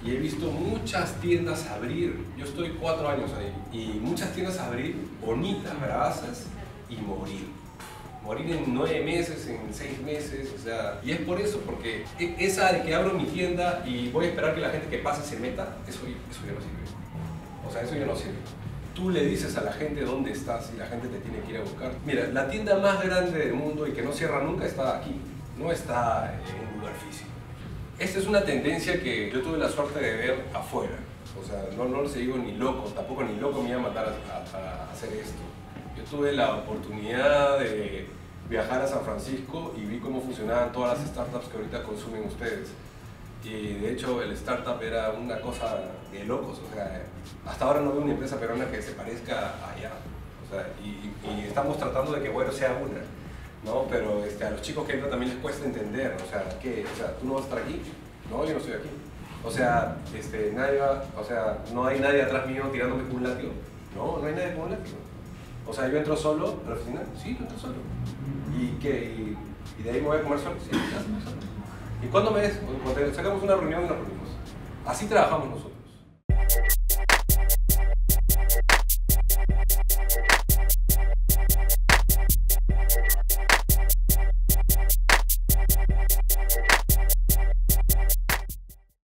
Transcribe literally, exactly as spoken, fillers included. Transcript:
y he visto muchas tiendas abrir. Yo estoy cuatro años ahí y muchas tiendas abrir, bonitas, bravas, y morir. Morir en nueve meses, en seis meses, o sea, y es por eso, porque esa de que abro mi tienda y voy a esperar que la gente que pase se meta, eso, eso ya no sirve. O sea, eso ya no sirve. Tú le dices a la gente dónde estás y la gente te tiene que ir a buscar. Mira, la tienda más grande del mundo y que no cierra nunca está aquí, no está en un lugar físico. Esta es una tendencia que yo tuve la suerte de ver afuera. O sea, no, no les digo ni loco, tampoco ni loco me iba a matar a, a, a hacer esto. Yo tuve la oportunidad de viajar a San Francisco y vi cómo funcionaban todas las startups que ahorita consumen ustedes. Y de hecho el startup era una cosa de locos, o sea, hasta ahora no veo una empresa peruana que se parezca allá. O sea, y, y estamos tratando de que, bueno, sea una, ¿no? Pero este, a los chicos que entran también les cuesta entender, o sea, ¿qué? O sea, ¿tú no vas a estar aquí? No, yo no estoy aquí. O sea, este, nadie va, o sea, no hay nadie atrás mío tirándome con un látigo. No, no hay nadie con un látigo. O sea, yo entro solo a la oficina, sí, yo entro solo. ¿Y qué? ¿Y, y de ahí me voy a comer solo? Sí, ya, solo. ¿Y cuándo me ves? Cuando sacamos una reunión y nos reunimos. Así trabajamos nosotros.